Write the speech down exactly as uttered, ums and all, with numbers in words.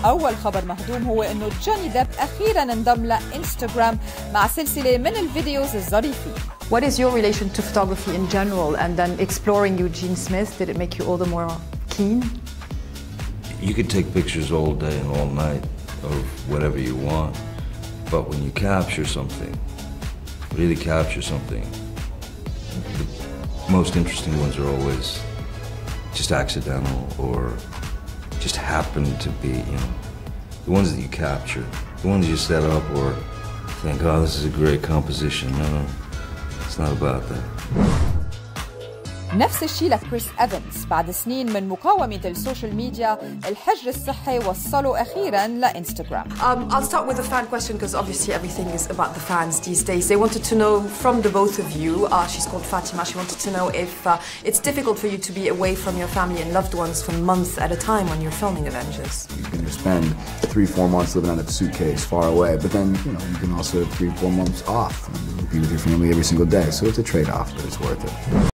أول خبر مهضوم هو إنه جوني ديب أخيراً انضم لإنستغرام مع سلسلة من الفيديوز الظريفين. What is your relation to photography in general, and then exploring Eugene Smith? Did it make you all the more keen? You could take pictures all day and all night of whatever you want, but when you capture something, really capture something, the most interesting ones are always just accidental or just happen to be, you know, the ones that you capture, the ones you set up or think, oh, this is a great composition. No, no, it's not about that. نفس الشيء لكريس إيفانز. بعد سنين من مقاومة السوشيال ميديا، الحجر الصحي وصله أخيراً لإنستغرام. Um, I'll start with a fan question because obviously everything is about the fans these days. They wanted to know from the both of you, uh, she's called Fatima, she wanted to know if uh, it's difficult for you to be away from your family and loved ones for months at a time when you're filming Avengers. You can spend three, four months living out of a suitcase far away, but then, you know, you can also have three, four months off and be with your family every single day. So it's a trade-off, but it's worth it.